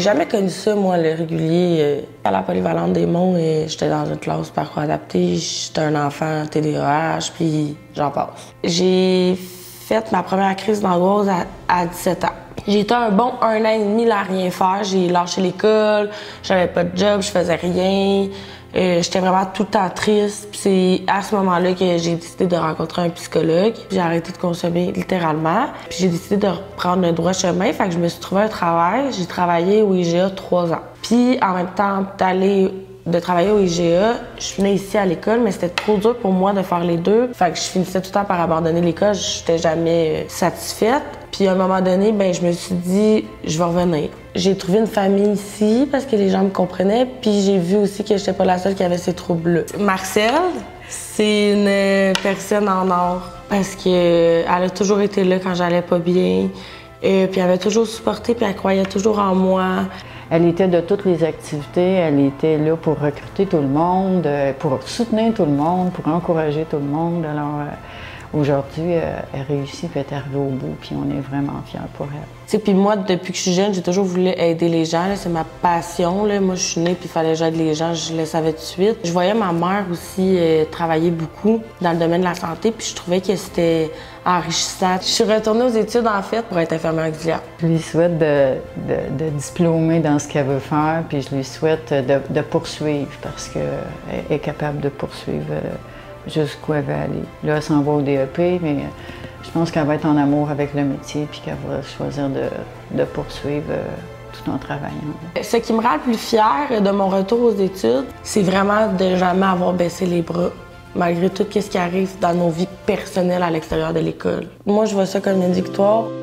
jamais connu ça, moi, le régulier. À la polyvalente des Monts, j'étais dans une classe parcours adapté, j'étais un enfant TDAH, puis j'en passe. J'ai fait ma première crise d'angoisse à 17 ans. J'ai été un bon 1 an et demi là, à rien faire. J'ai lâché l'école, j'avais pas de job, je faisais rien. J'étais vraiment tout le temps triste. Puis c'est à ce moment-là que j'ai décidé de rencontrer un psychologue. J'ai arrêté de consommer littéralement. Puis j'ai décidé de reprendre le droit chemin. Fait que je me suis trouvé un travail. J'ai travaillé au IGA 3 ans. Puis en même temps de travailler au IGA, je venais ici à l'école, mais c'était trop dur pour moi de faire les deux. Fait que je finissais tout le temps par abandonner l'école. J'étais jamais satisfaite. Puis à un moment donné, ben je me suis dit, je vais revenir. J'ai trouvé une famille ici parce que les gens me comprenaient. Puis j'ai vu aussi que j'étais pas la seule qui avait ces troubles-là. Marcel, c'est une personne en or parce qu'elle a toujours été là quand j'allais pas bien. Puis elle avait toujours supporté, puis elle croyait toujours en moi. Elle était de toutes les activités, elle était là pour recruter tout le monde, pour soutenir tout le monde, pour encourager tout le monde. Alors aujourd'hui, elle réussit, puis elle est arrivée au bout, puis on est vraiment fiers pour elle. Puis moi, depuis que je suis jeune, j'ai toujours voulu aider les gens. C'est ma passion. Là. Moi, je suis née, puis il fallait que j'aide les gens, je le savais tout de suite. Je voyais ma mère aussi travailler beaucoup dans le domaine de la santé, puis je trouvais que c'était enrichissant. Je suis retournée aux études, en fait, pour être infirmière auxiliaire. Je lui souhaite de diplômer dans ce qu'elle veut faire, puis je lui souhaite de poursuivre, parce qu'elle est capable de poursuivre jusqu'où elle veut aller. Là, elle s'en va au DEP, mais je pense qu'elle va être en amour avec le métier, puis qu'elle va choisir de poursuivre tout en travaillant. Ce qui me rend le plus fière de mon retour aux études, c'est vraiment de jamais avoir baissé les bras, malgré tout ce qui arrive dans nos vies personnelles à l'extérieur de l'école. Moi, je vois ça comme une victoire.